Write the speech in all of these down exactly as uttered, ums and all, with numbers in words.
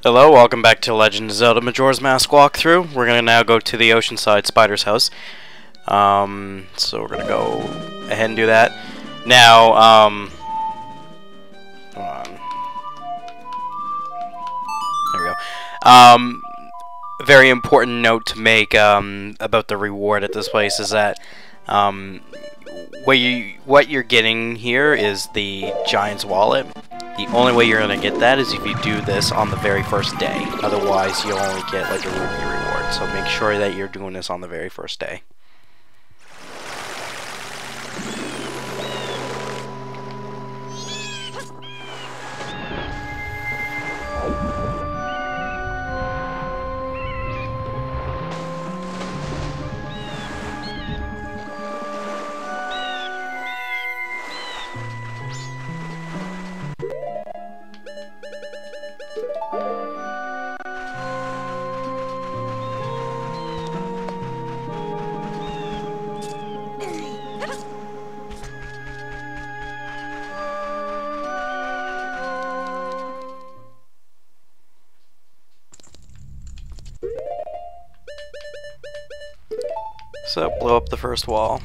Hello, welcome back to Legend of Zelda Majora's Mask walkthrough. We're gonna now go to the Oceanside Spider's house. Um, so we're gonna go ahead and do that. Now, um, hold on. There we go. Um, very important note to make um, about the reward at this place is that um, what you what you're getting here is the Giant's Wallet. The only way you're going to get that is if you do this on the very first day. Otherwise, you'll only get like a rupee reward. So make sure that you're doing this on the very first day. So, blow up the first wall.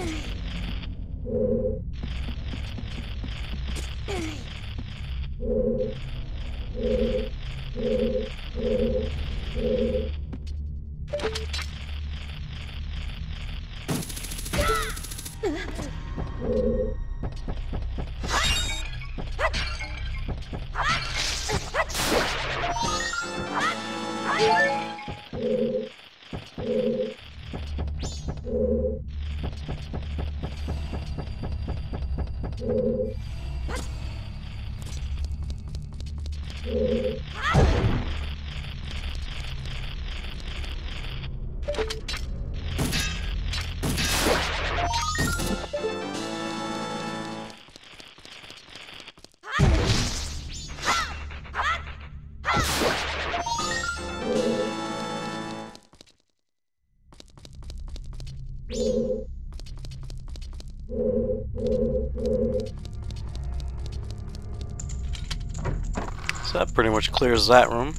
So that pretty much clears that room.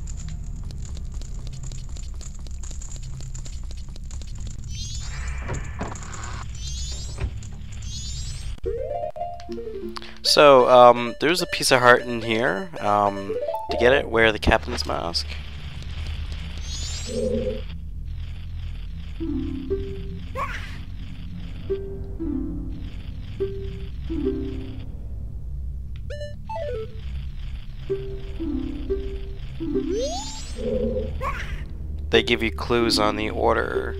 So, um, there's a piece of heart in here. Um, to get it, wear the captain's mask. They give you clues on the order.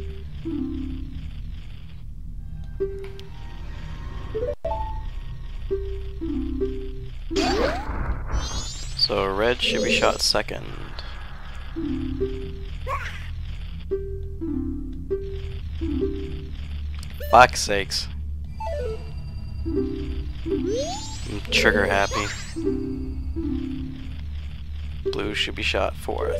So red should be shot second. Fuck's sakes. I'm trigger happy. Blue should be shot fourth.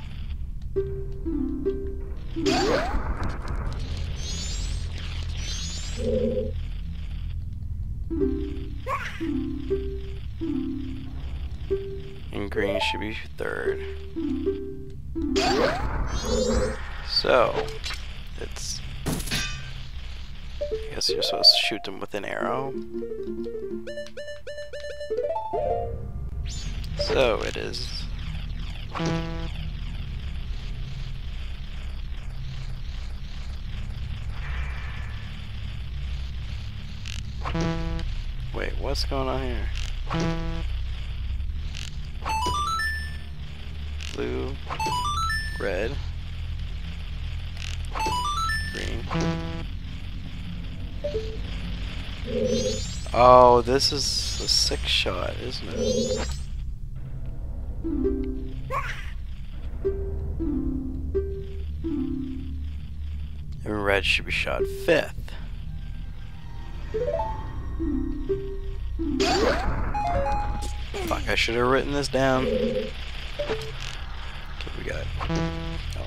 And green should be third. So, it's... I guess you're supposed to shoot them with an arrow. So it is... Wait, what's going on here? Blue, red, green. Oh, this is a six shot, isn't it? And red should be shot fifth. Fuck, I should have written this down. Okay, we got oh.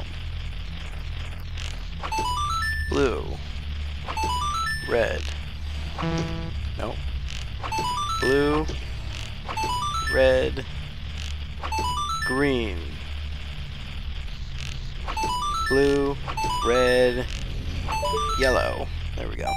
Blue, red, nope, blue, red, green, blue, red, yellow. There we go.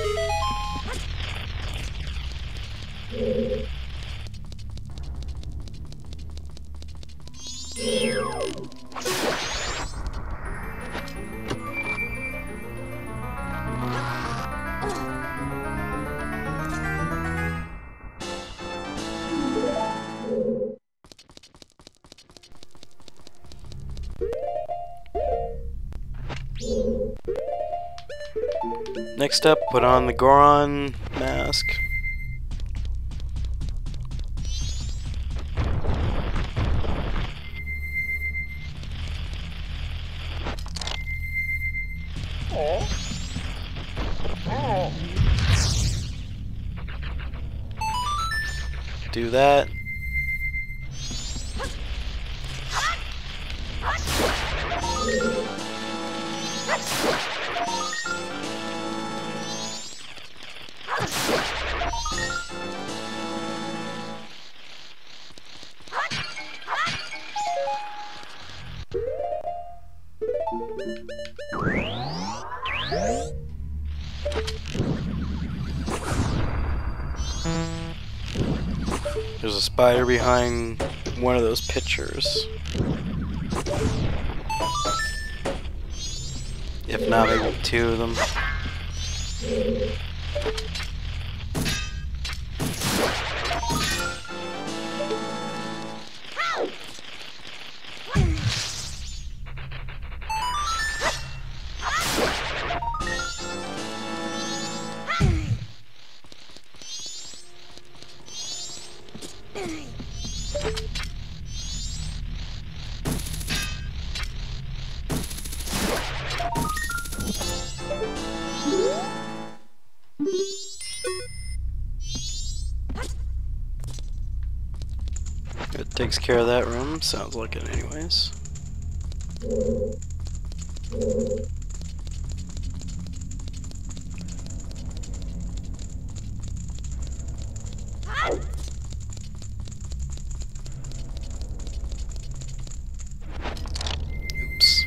Next up, put on the Goron mask. Do that. There's a spider behind one of those pictures. If not, maybe two of them. It takes care of that room, sounds like it anyways. Oops.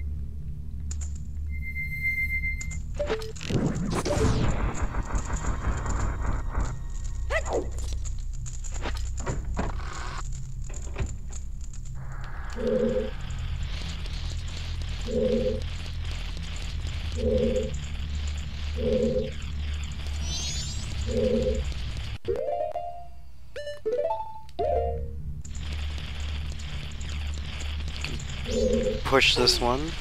Push this one.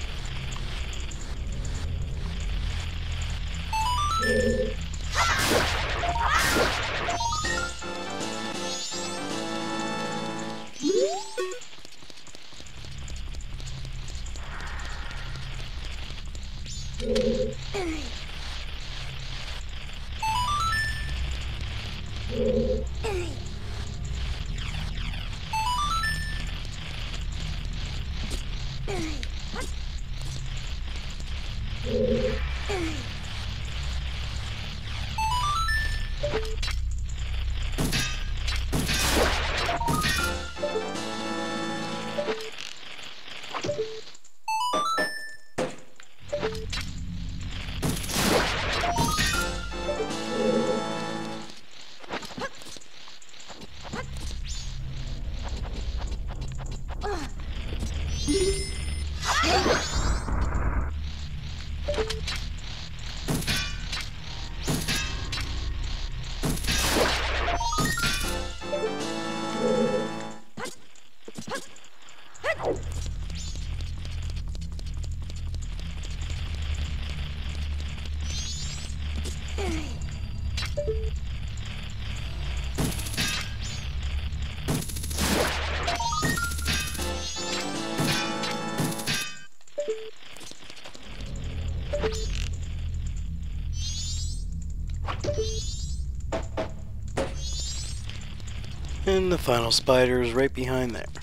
And the final spider is right behind there.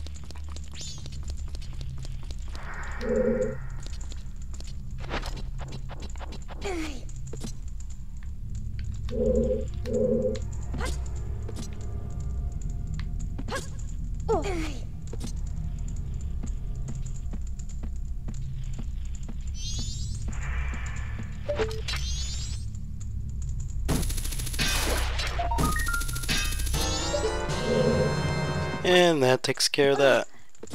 And that takes care of that.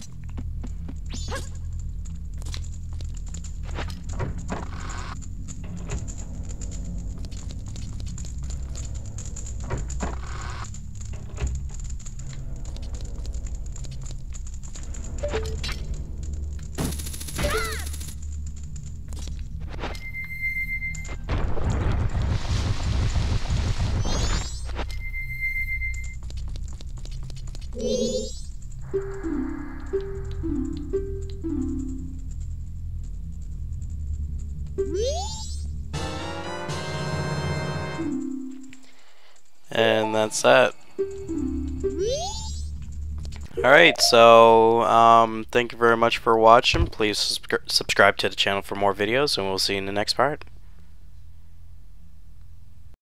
And that's that. Alright, so um, thank you very much for watching. Please subscri- subscribe to the channel for more videos, and we'll see you in the next part.